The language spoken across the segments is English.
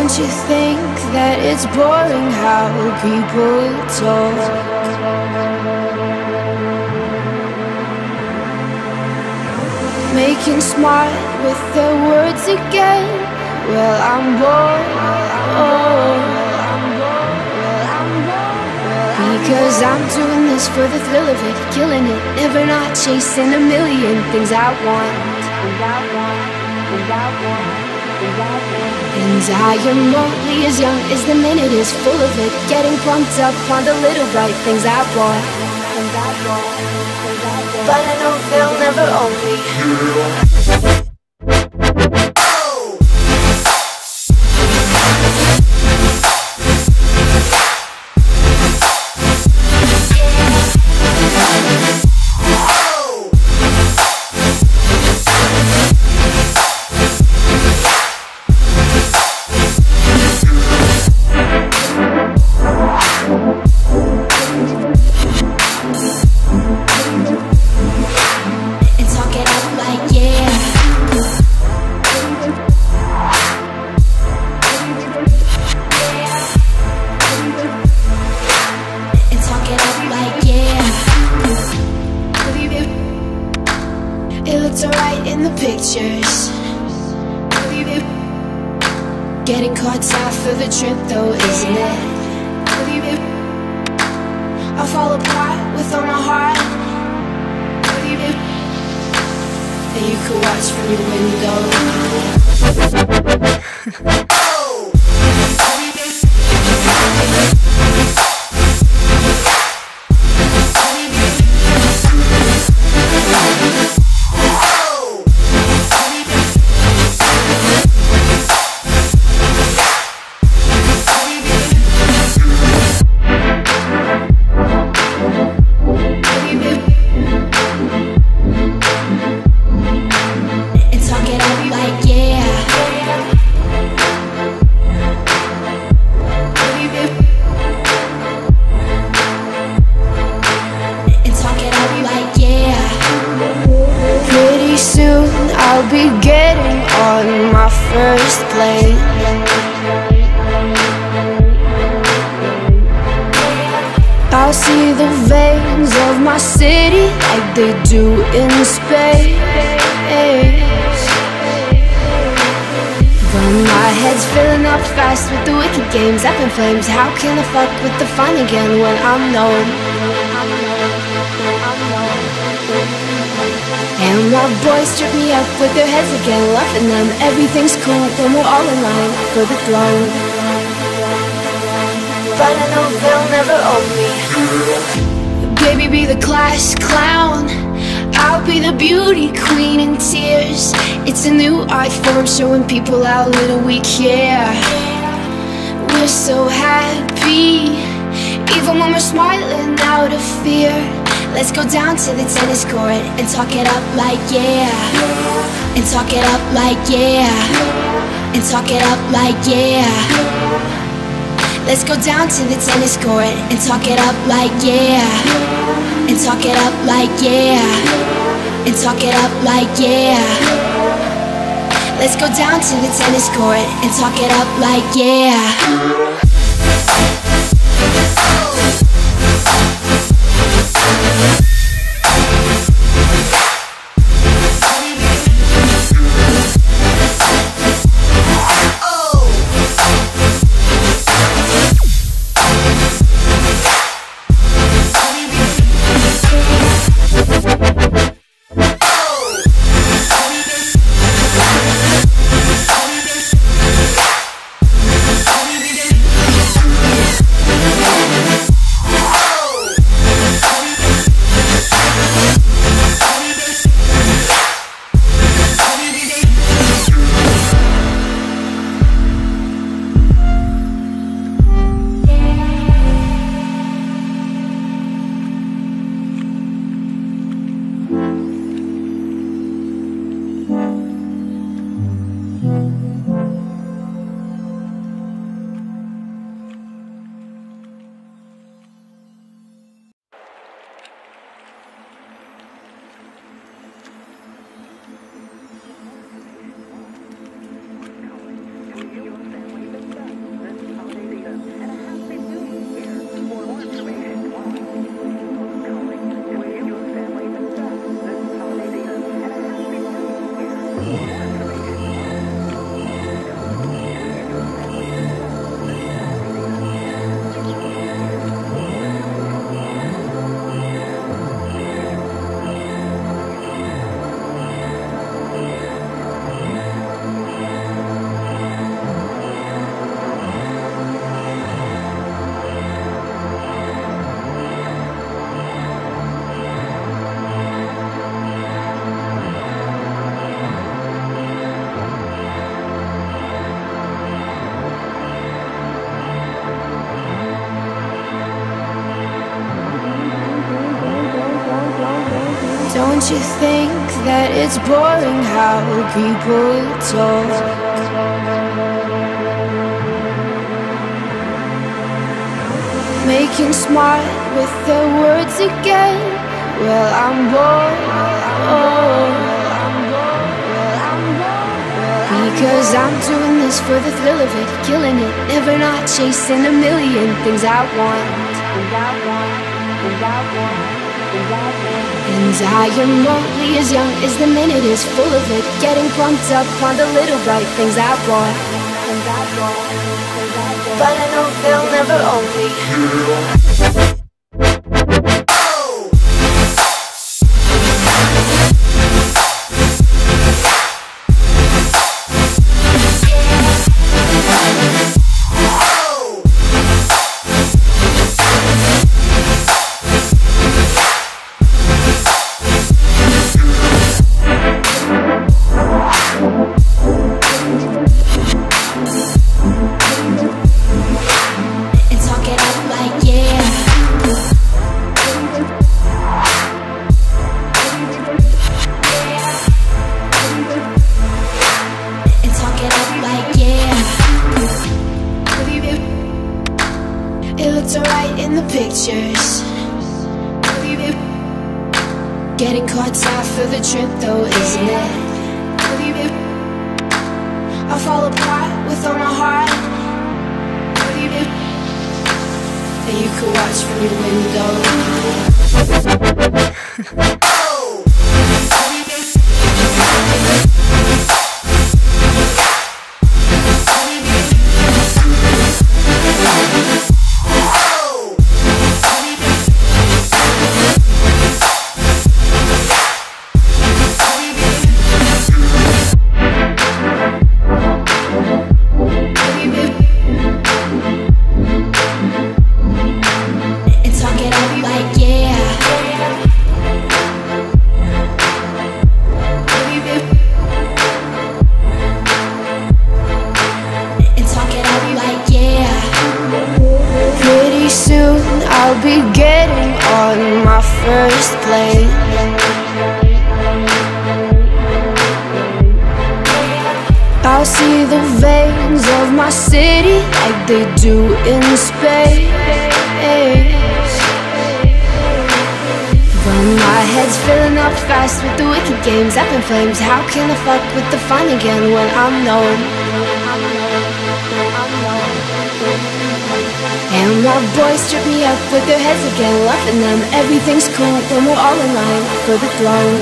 Don't you think that it's boring how people talk? Making smart with their words again. Well, I'm bored. Because I'm doing this for the thrill of it, killing it, never not chasing a million things I want. And I am only as young as the minute is full of it, getting pumped up on the little bright things I want. But I know they'll never own me. It looks alright in the pictures. Getting caught out for the trip though, isn't it? I'll fall apart with all my heart. And you could watch from your window. I'll be getting on my first plane. I'll see the veins of my city like they do in space. But my head's filling up fast with the wicked games up in flames. How can I fuck with the fun again when I'm known? And my boys strip me up with their heads again, loving them. Everything's cool when we're all in line for the throne. But I know they'll never own me. Baby, be the class clown, I'll be the beauty queen in tears. It's a new art form showing people how little we care. We're so happy, even when we're smiling out of fear. Let's go down to the tennis court and talk it up like yeah. And talk it up like yeah. And talk it up like yeah. Let's go down to the tennis court and talk it up like yeah. And talk it up like yeah. And talk it up like yeah. Let's go down to the tennis court and talk it up like yeah. Don't you think that it's boring how people talk? Making smart with their words again. Well, I'm bored. Because I'm doing this for the thrill of it, killing it, never not chasing a million things I want. And I am only as young as the minute is full of it, getting pumped up on the little bright things I want. But I know they'll never own me. Getting caught out for the trip though, isn't it? I fall apart with all my heart. And you could watch from your window. I'll be getting on my first plane. I'll see the veins of my city like they do in space. But my head's filling up fast with the wicked games up in flames. How can I fuck with the fun again when I'm known? And my boys trip me up with their heads again, loving them. Everything's cool when we're all in line for the throne.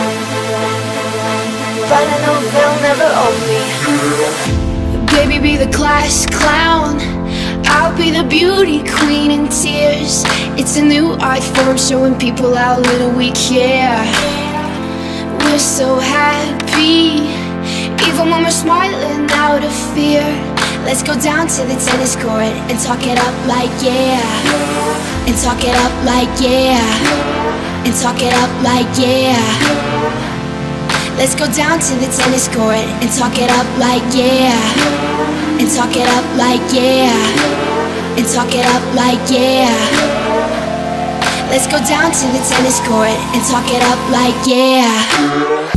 But I know they'll never own me. Baby, be the class clown, I'll be the beauty queen in tears. It's a new art form showing people how little we care. We're so happy, even when we're smiling out of fear. Let's go down to the tennis court and talk it up like yeah. And talk it up like yeah. And talk it up like yeah. Let's go down to the tennis court and talk it up like yeah. And talk it up like yeah. And talk it up like yeah. Let's go down to the tennis court and talk it up like yeah.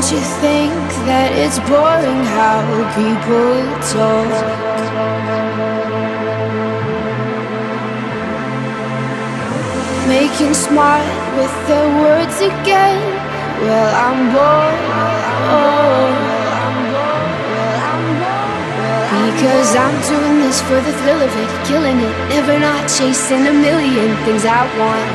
you think that it's boring how people talk? Making smart with their words again. Well, I'm bored. Because I'm doing this for the thrill of it, killing it, never not chasing a million things I want.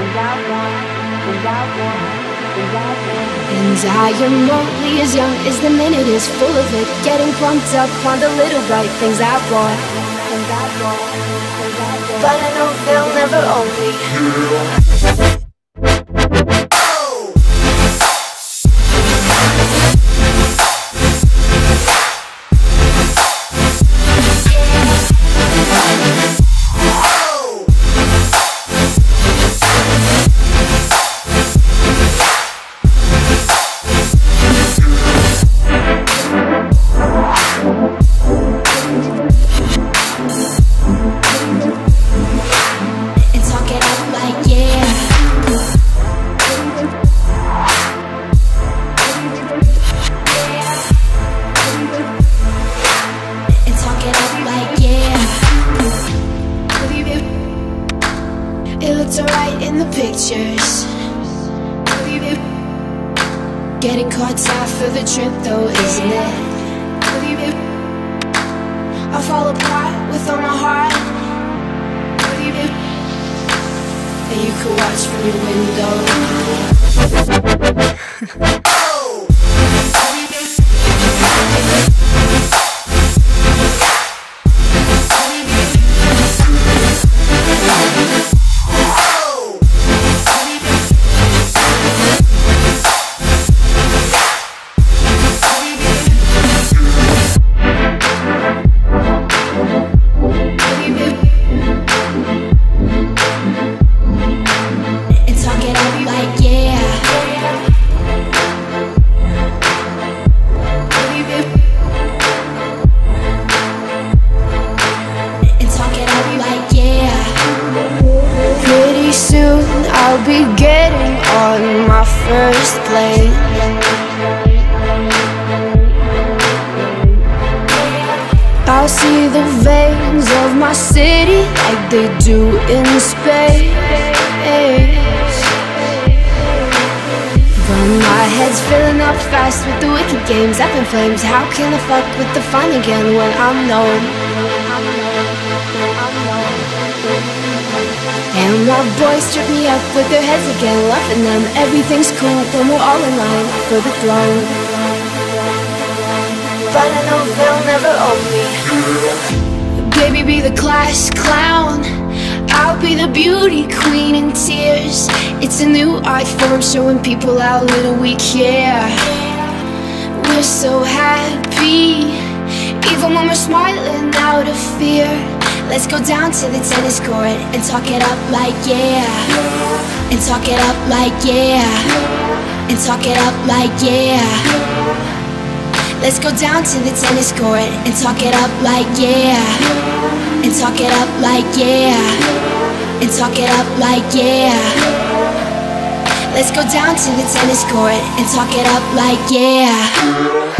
And I am only as young as the minute is full of it, getting pumped up on the little bright things I want. But I know they'll never own me. It looks alright in the pictures. Getting caught half for the trip though, isn't it? I fall apart with all my heart. And you can watch from your window. I'll be getting on my first plane. I'll see the veins of my city like they do in space. But my head's filling up fast with the wicked games up in flames. How can I fuck with the fun again when I'm known? And my boys trip me up with their heads again, loving them. Everything's cool when we're all in line for the throne. But I know they'll never own me. Baby, be the class clown, I'll be the beauty queen in tears. It's a new art form showing people how little we care. We're so happy, even when we're smiling out of fear. Let's go down to the tennis court and talk it up like yeah. And talk it up like yeah. And talk it up like yeah. Let's go down to the tennis court and talk it up like yeah. And talk it up like yeah. And talk it up like yeah. Let's go down to the tennis court and talk it up like yeah.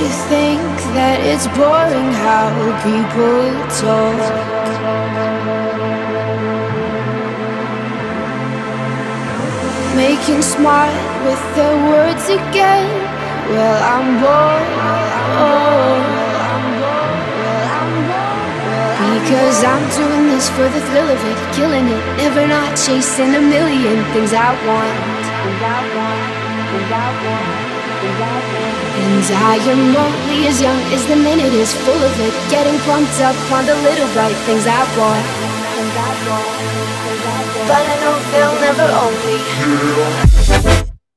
you think that it's boring how people talk? Making smart with their words again. Well, I'm bored. Because I'm doing this for the thrill of it, killing it, never not chasing a million things I want. And I am only as young as the minute is full of it, getting pumped up on the little bright things I want. But I know they'll never own me.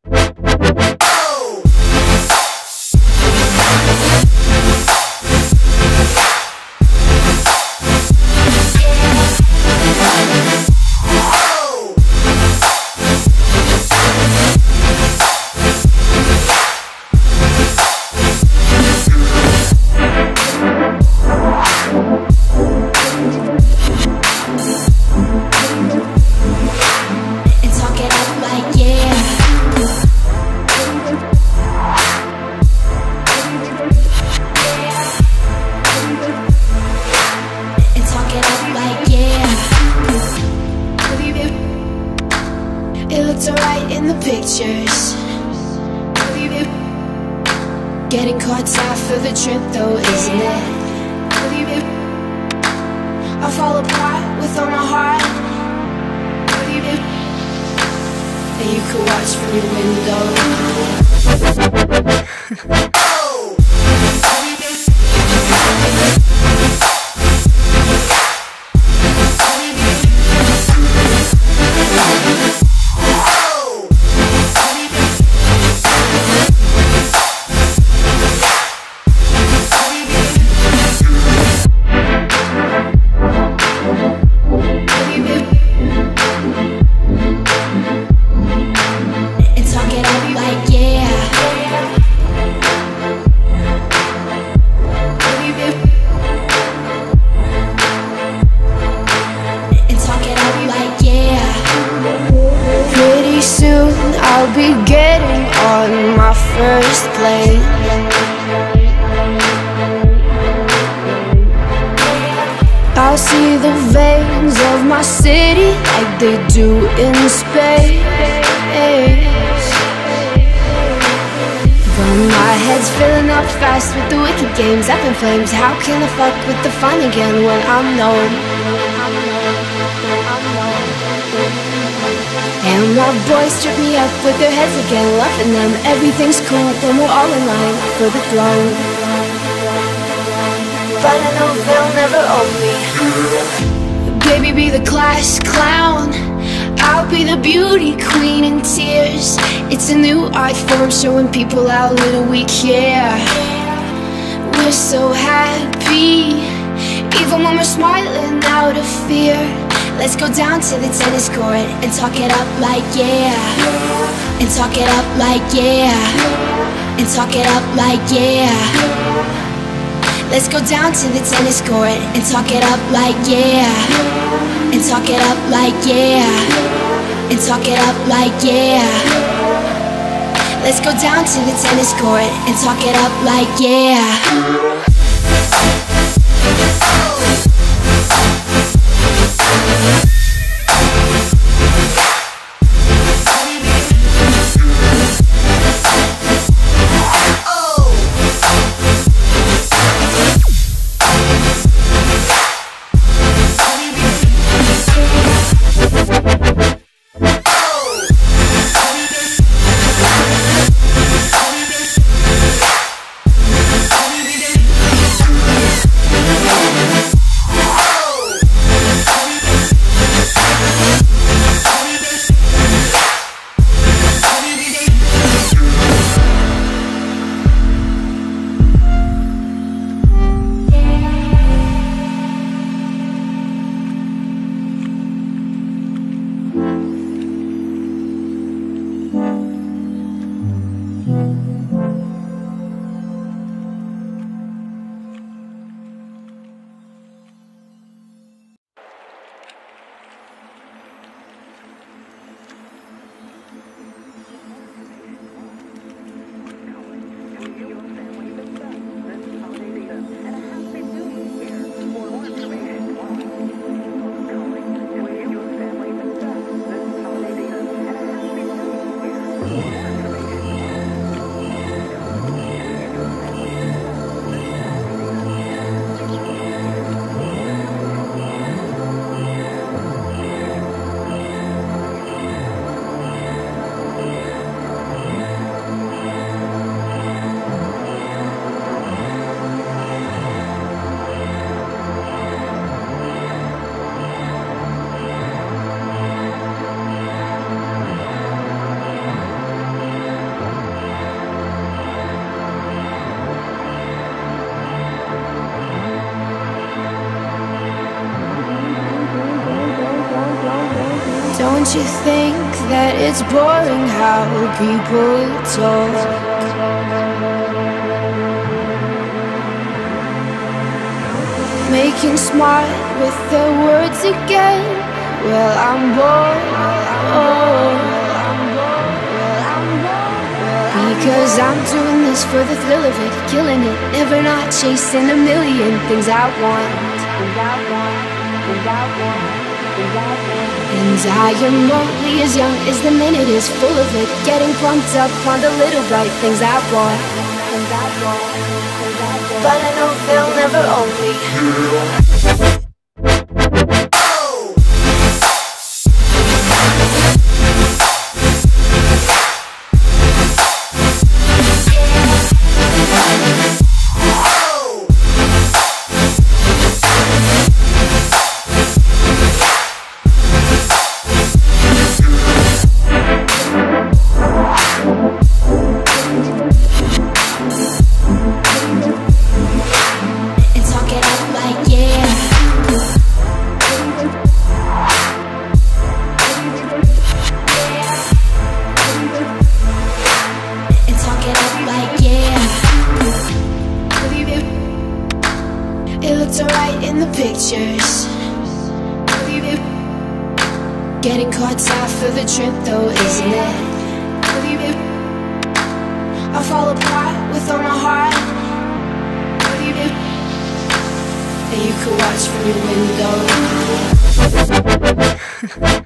Getting caught half of the trip though, isn't it? I fall apart with all my heart. And you could watch from your window. I'll be getting on my first plane. I'll see the veins of my city like they do in space. But my head's filling up fast with the wicked games up in flames. How can I fuck with the fun again when I'm known? And my boys strip me up with their heads again, loving them. Everything's cool when we're all in line for the throne. But I know they'll never own me. Baby, be the class clown, I'll be the beauty queen in tears. It's a new art form showing people how little we care. We're so happy, even when we're smiling out of fear. Let's go down to the tennis court and talk it up like yeah. And talk it up like yeah. And talk it up like yeah. Let's go down to the tennis court and talk it up like yeah. And talk it up like yeah. And talk it up like yeah. Let's go down to the tennis court and talk it up like yeah. Don't you think that it's boring how people talk? Making smart with their words again. Well, I'm bored. Because I'm doing this for the thrill of it, killing it, never not chasing a million things I want. And I am only as young as the minute is full of it, getting pumped up on the little bright things I want. But I know they'll never own me. Getting caught out for the trip though, isn't it? I fall apart with all my heart. And you could watch from your window.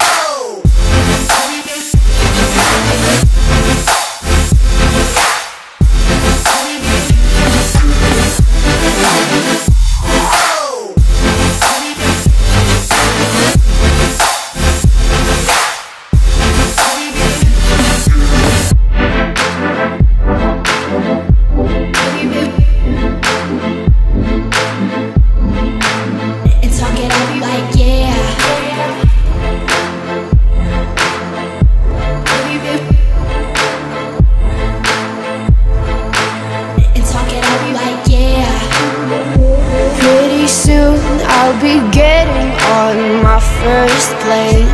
I'll be getting on my first plane.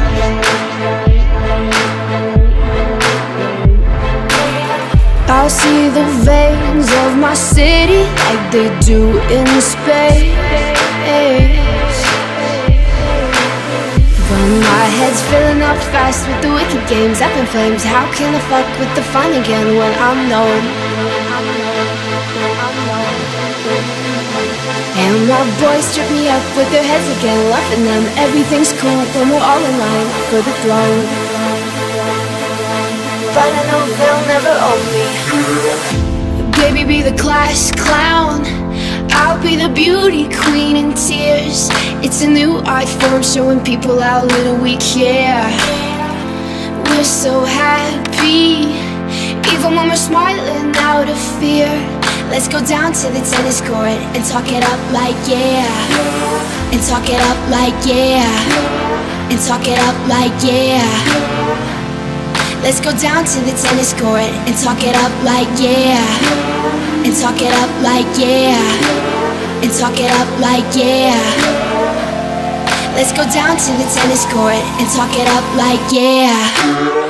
I'll see the veins of my city like they do in space. But my head's filling up fast with the wicked games up in flames. How can I fuck with the fun again when I'm known? And my boys trip me up with their heads again, loving them. Everything's cool when we're all in line for the throne. But I know they'll never own me. Baby, be the class clown, I'll be the beauty queen in tears. It's a new art form showing people how little we care. We're so happy, even when we're smiling out of fear. Let's go down to the tennis court and talk it up like yeah. And talk it up like yeah. And talk it up like yeah. Let's go down to the tennis court and talk it up like yeah. And talk it up like yeah. And talk it up like yeah. Let's go down to the tennis court and talk it up like yeah.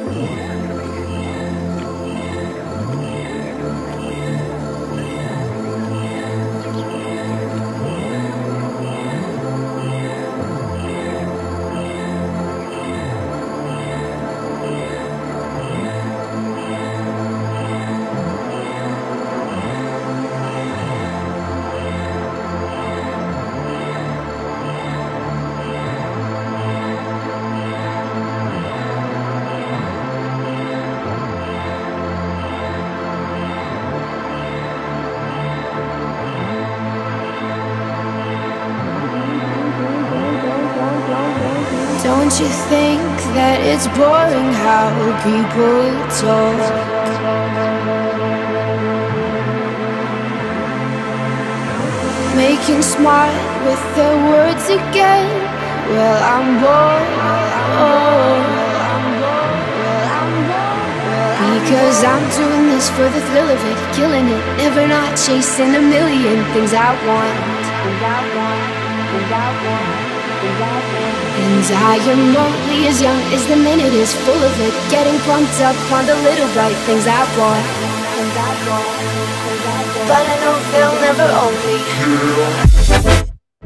Don't you think that it's boring how people talk? Making smart with their words again. Well, I'm bored. Because I'm doing this for the thrill of it, killing it, never not chasing a million things I want. And I am only as young as the minute is full of it, getting pumped up on the little bright things I want. But I know they'll never own me.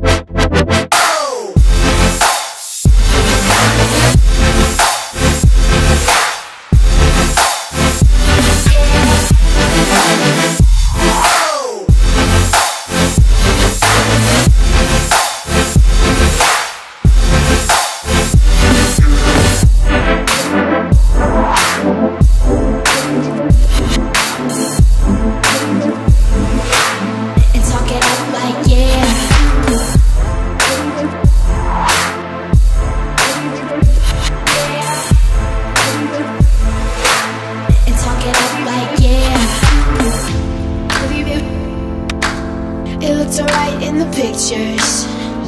It looked alright in the pictures.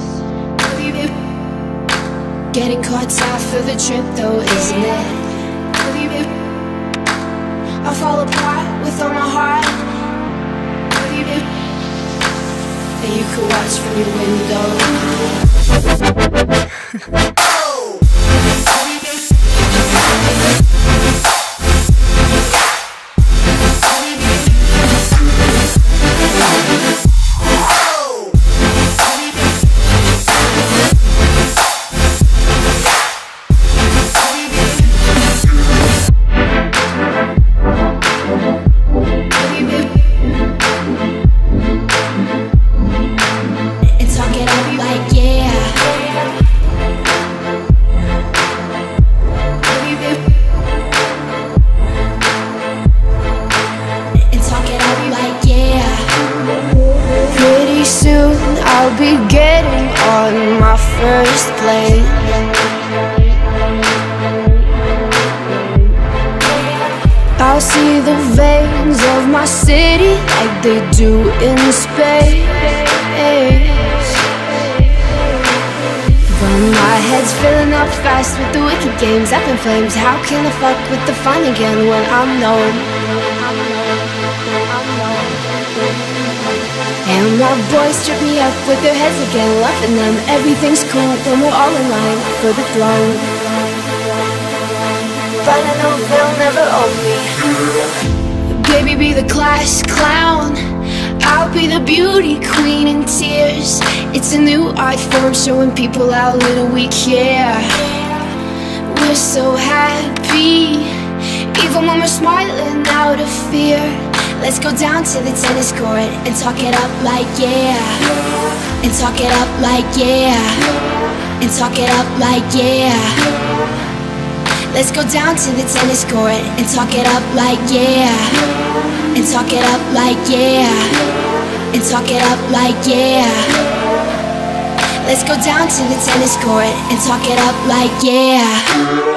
Getting caught out for the trip though, isn't it? I fall apart with all my heart. And you could watch from your window. I'll be getting on my first plane. I'll see the veins of my city like they do in space. But my head's filling up fast with the wicked games up in flames. How can I fuck with the fun again when I'm known? And my boys strip me up with their heads again, loving them. Everything's cool when we're all in line for the throne. But I know they'll never own me. Baby, be the class clown, I'll be the beauty queen in tears. It's a new art form showing people how little we care. We're so happy, even when we're smiling out of fear. Let's go down to the tennis court and talk it up like yeah. And talk it up like yeah. And talk it up like yeah. Let's go down to the tennis court and talk it up like yeah. And talk it up like yeah. And talk it up like yeah. Let's go down to the tennis court and talk it up like yeah.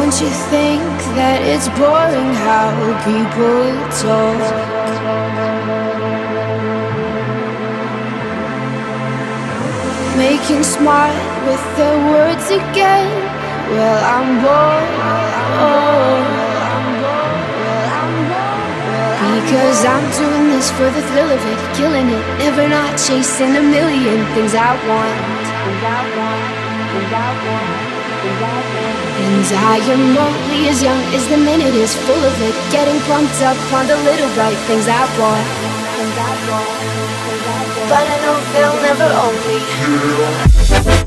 Don't you think that it's boring how people talk? Making smart with their words again. Well, I'm bored. Because I'm doing this for the thrill of it, killing it, never not chasing a million things I want. And I am only as young as the minute is full of it, getting pumped up on the little bright things I want. But I know they'll never own me.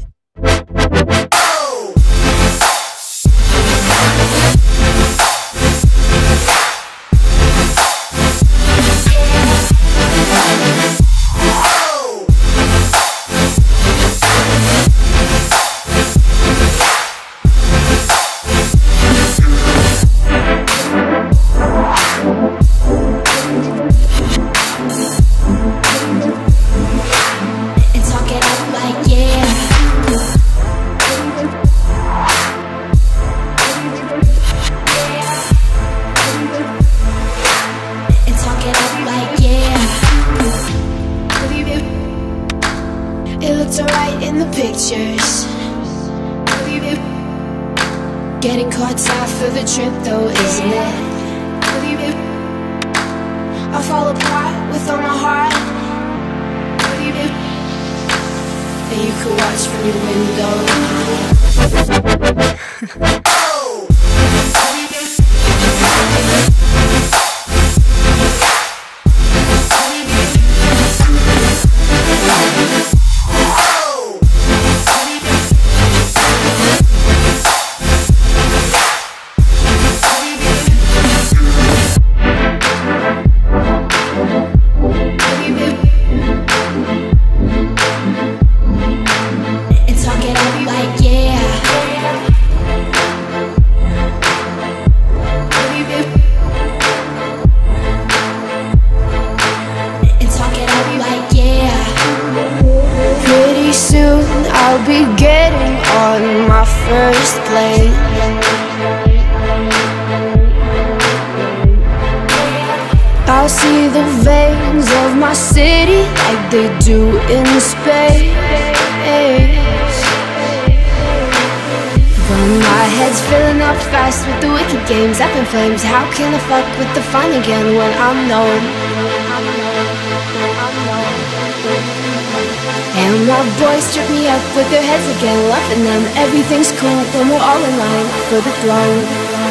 It looks alright in the pictures. Getting caught half of the trip though, isn't it? I fall apart with all my heart. And you could watch from your window. I'll be getting on my first plane. I'll see the veins of my city like they do in space. But my head's filling up fast with the wicked games up in flames. How can I fuck with the fun again when I'm known? And my boys strip me up with their heads again, loving them. Everything's cool when we're all in line for the throne.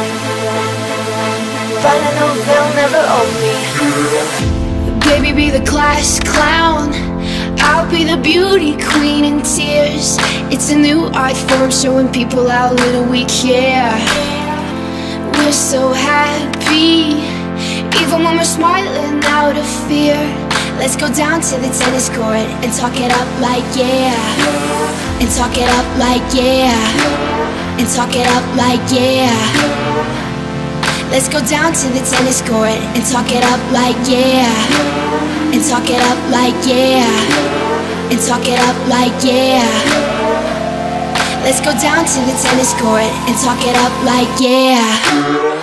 But I know they'll never own me. Baby, be the class clown, I'll be the beauty queen in tears. It's a new art form showing people how little we care. We're so happy, even when we're smiling out of fear. Let's go down to the tennis court and talk it up like yeah. And talk it up like yeah. And talk it up like yeah. Let's go down to the tennis court and talk it up like yeah. And talk it up like yeah. And talk it up like yeah. Let's go down to the tennis court and talk it up like yeah.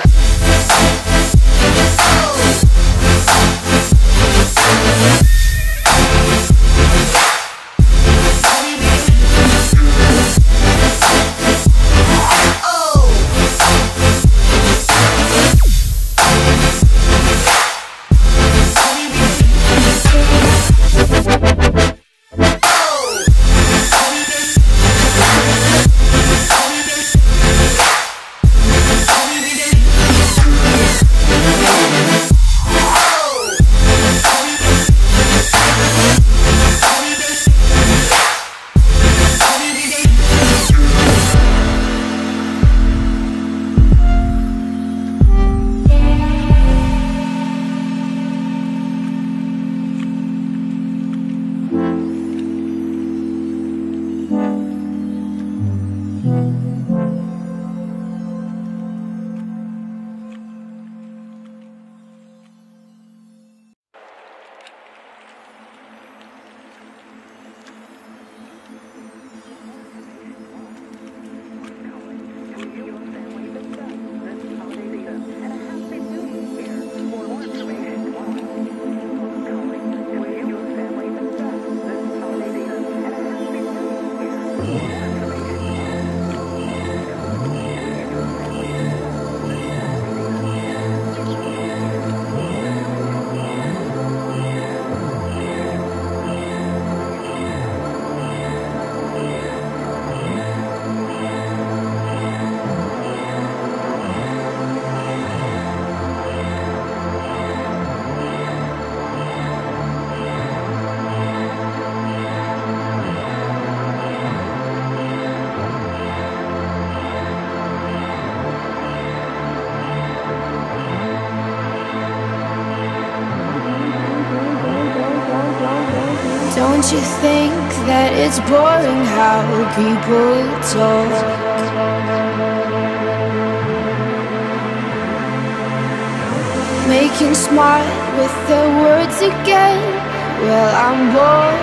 you think that it's boring how people talk? Making smart with their words again. Well, I'm bored.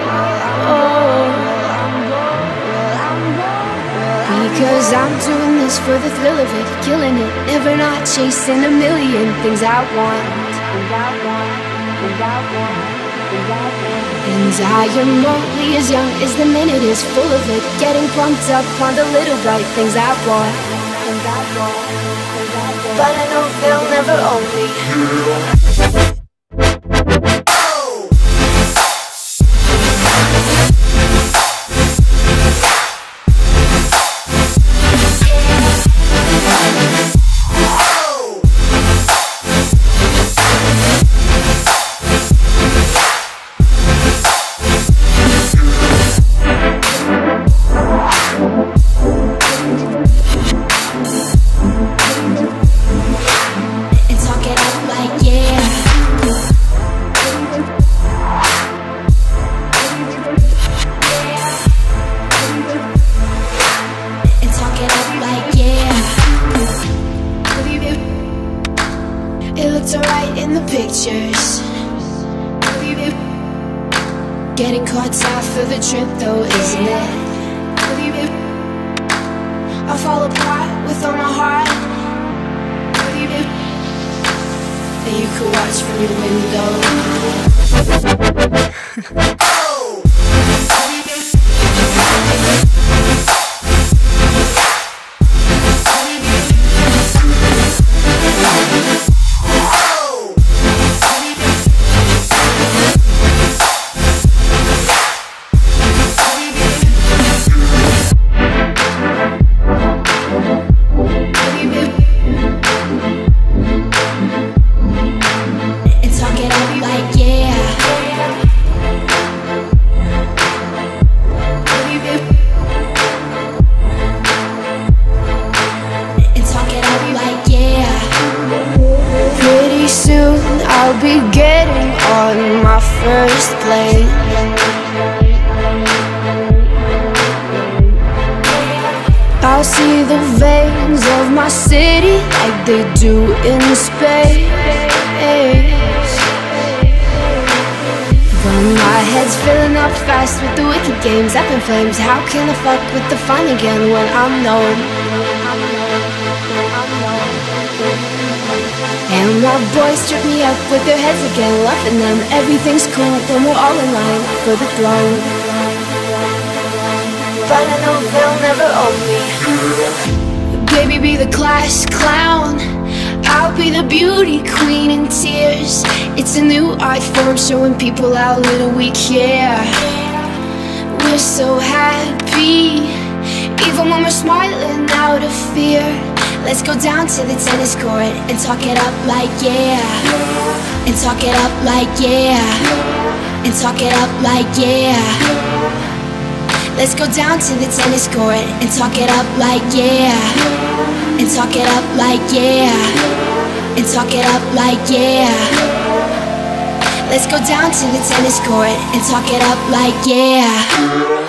Because I'm doing this for the thrill of it, killing it, never not chasing a million things I want. And I am only as young as the minute is full of it, getting pumped up on the little bright things I want. But I know they'll never own me. Getting caught out for the trip though, isn't it? I fall apart with all my heart. And you could watch from your window. I'll be getting on my first plane. I'll see the veins of my city like they do in space. But my head's filling up fast with the wicked games up in flames. How can I fuck with the fun again when I'm known? And my boys trip me up with their heads again, loving them. Everything's cool when we're all in line for the throne. But I know they'll never own me. Baby, be the class clown, I'll be the beauty queen in tears. It's a new art form showing people how little we care. We're so happy, even when we're smiling out of fear. Let's go down to the tennis court and talk it up like yeah. And talk it up like yeah. And talk it up like yeah. Let's go down to the tennis court and talk it up like yeah. And talk it up like yeah. And talk it up like yeah. Let's go down to the tennis court and talk it up like yeah.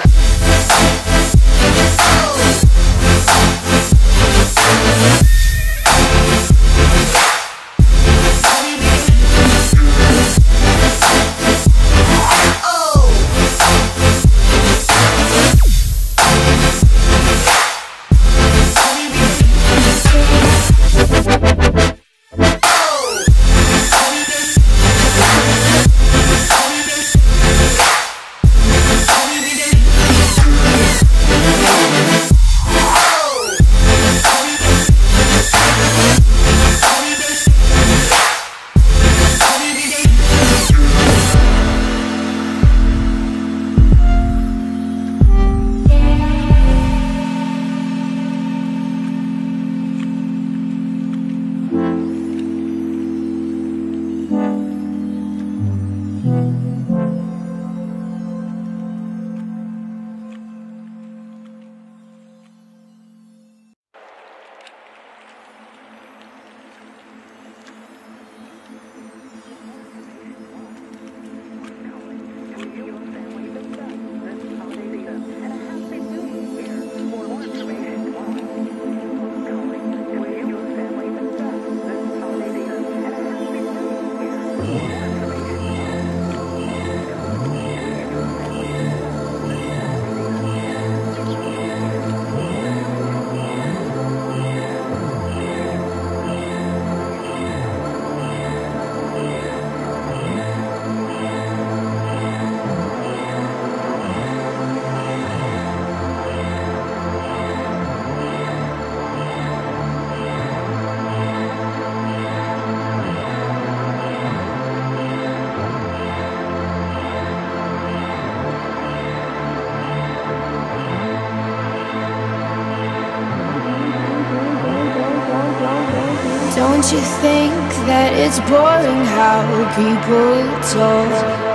Don't you think that it's boring how people talk?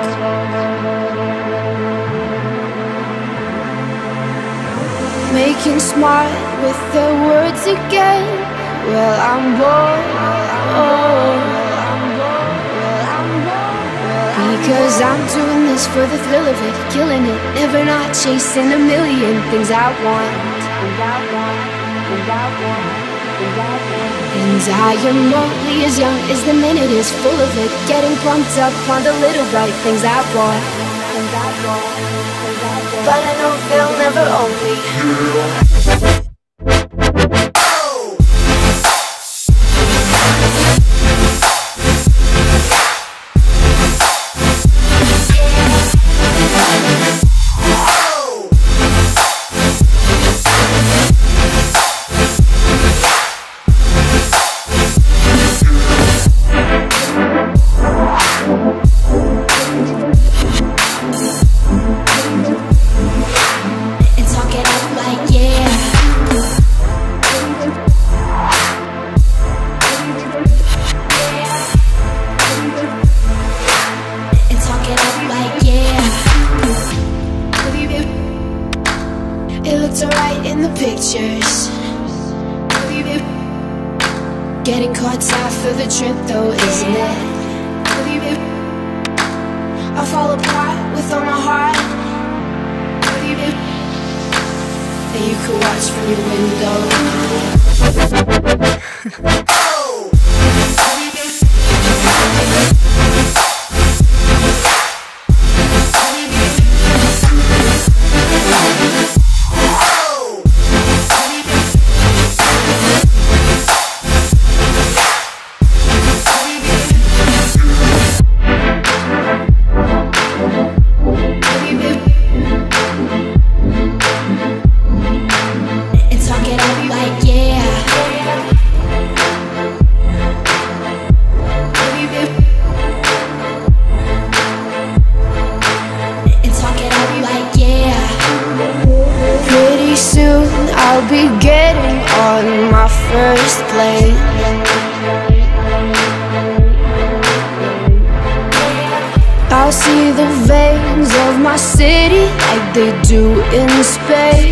Making smart with their words again. Well, I'm bored. Because I'm doing this for the thrill of it, killing it, never not chasing a million things I want. And I am only as young as the minute is full of it, getting pumped up on the little bright things I want. But I know they'll never own me. Getting caught half of the trip though, isn't it? I'll fall apart with all my heart. And you could watch from your window. I'll be getting on my first plane. I'll see the veins of my city like they do in space.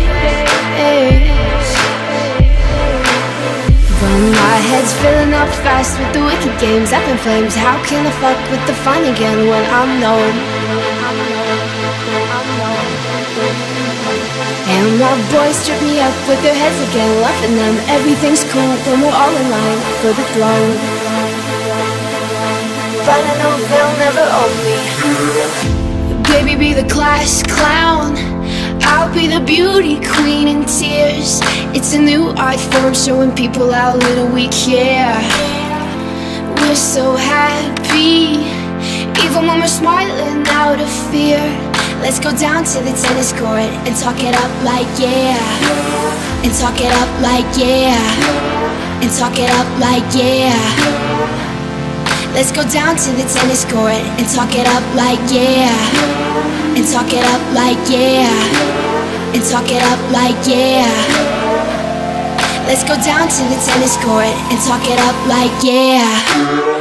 But my head's filling up fast with the wicked games up in flames. How can I fuck with the fun again when I'm known? And my boys strip me up with their heads again, loving them. Everything's cool when we're all in line for the throne. But I know they'll never own me. Baby, be the class clown, I'll be the beauty queen in tears. It's a new art form showing people how little we care. We're so happy, even when we're smiling out of fear. Let's go down to the tennis court and talk it up like yeah. And talk it up like yeah. And talk it up like yeah. Let's go down to the tennis court and talk it up like yeah. And talk it up like yeah. And talk it up like yeah. Let's go down to the tennis court and talk it up like yeah.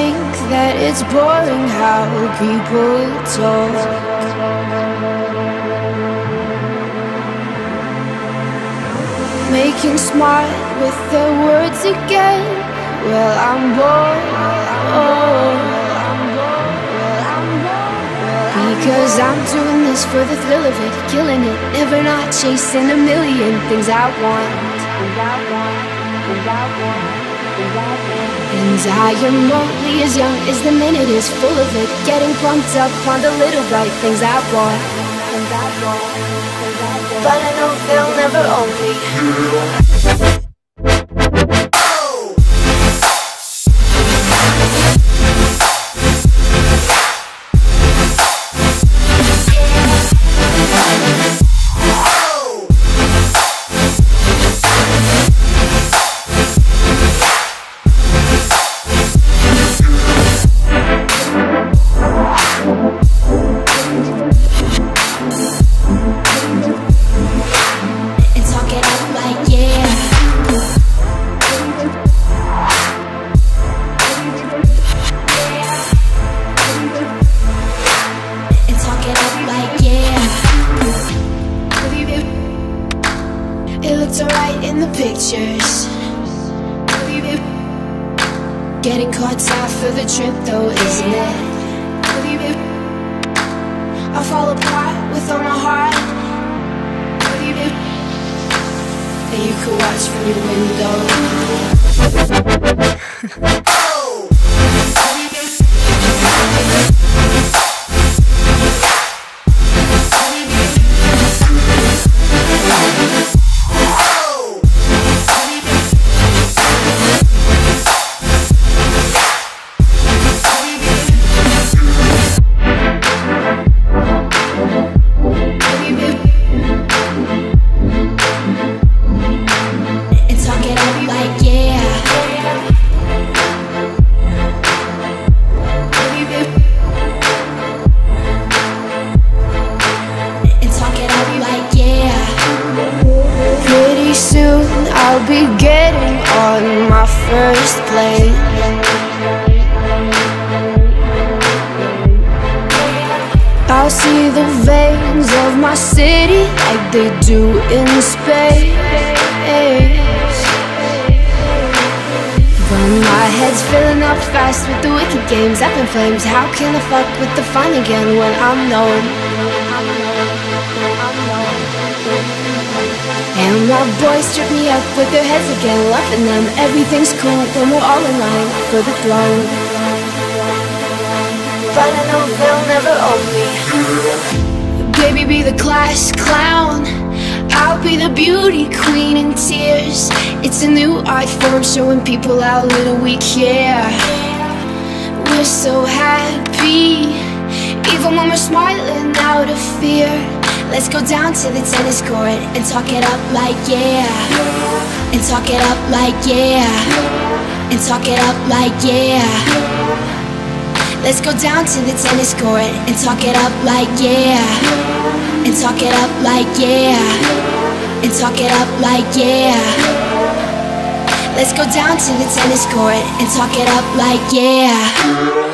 think that it's boring how people talk. Making smart with their words again. Well, I'm bored. Because I'm doing this for the thrill of it, killing it, never not chasing a million things I want. And I am only as young as the minute is full of it, getting pumped up on the little bright things I want. But I know they'll never own me. Getting caught out for the trip though, isn't it? I fall apart with all my heart. And you could watch from your window. I'll be getting on my first plane. I'll see the veins of my city like they do in space. But my head's filling up fast with the wicked games up in flames. How can I fuck with the fun again when I'm known? And my boys trip me up with their heads again, loving them. Everything's cool when we're all in line for the throne. But I know they'll never own me. Baby, be the class clown, I'll be the beauty queen in tears. It's a new art form showing people how little we care. We're so happy, even when we're smiling out of fear. Let's go down to the tennis court and talk it up like yeah. And talk it up like yeah. And talk it up like yeah. Let's go down to the tennis court and talk it up like yeah. And talk it up like yeah. And talk it up like yeah. Let's go down to the tennis court and talk it up like yeah.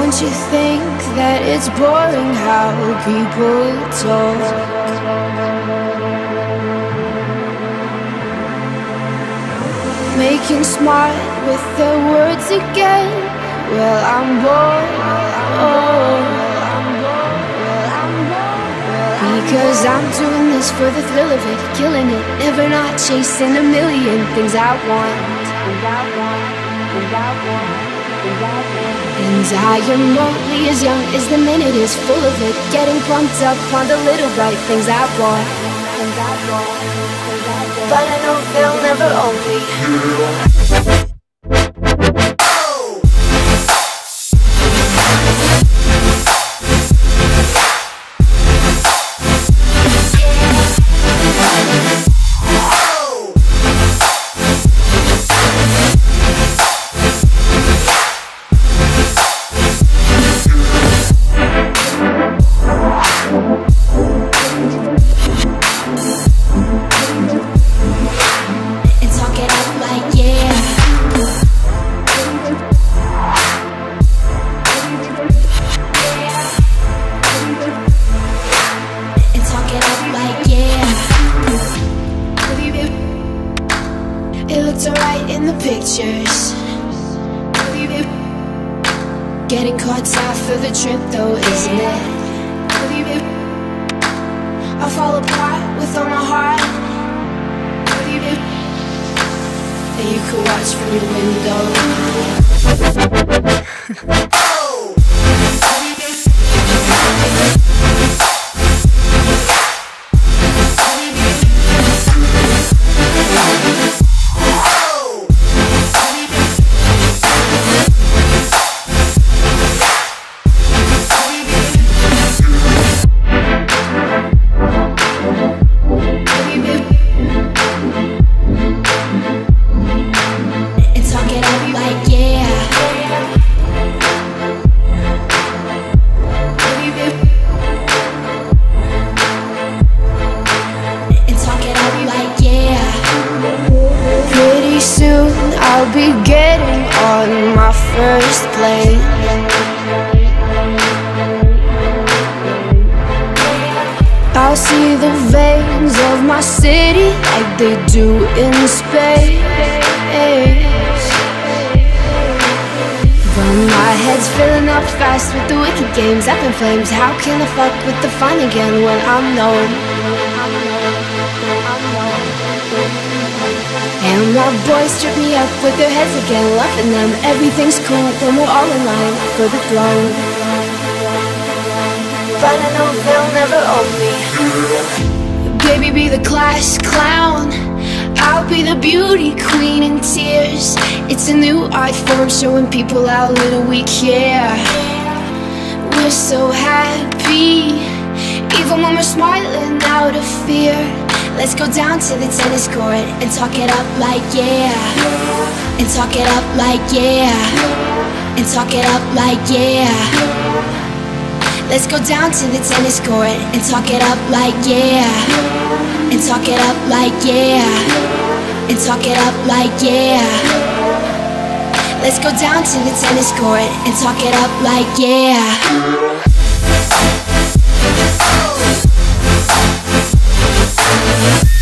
don't you think that it's boring how people talk? Making smart with their words again. Well, I'm bored. Because I'm doing this for the thrill of it, killing it, never not chasing a million things I want. And I am only as young as the minute is full of it, getting pumped up on the little bright things I want. But I know they'll never own me. It looks alright in the pictures. Getting caught half for the trip though, isn't it? I fall apart with all my heart. And you could watch from your window. I'll be getting on my first plane. I'll see the veins of my city like they do in space. But my head's filling up fast with the wicked games up in flames. How can I fuck with the fun again when I'm known? And my boys strip me up with their heads again, loving them. Everything's cool when we're all in line for the throne. But I know they'll never own me. Baby, be the class clown, I'll be the beauty queen in tears. It's a new art form showing people how little we care. We're so happy, even when we're smiling out of fear. Let's go down to the tennis court and talk it up like yeah. And talk it up like yeah. And talk it up like yeah. Let's go down to the tennis court and talk it up like yeah. And talk it up like yeah. And talk it up like yeah. Let's go down to the tennis court and talk it up like yeah.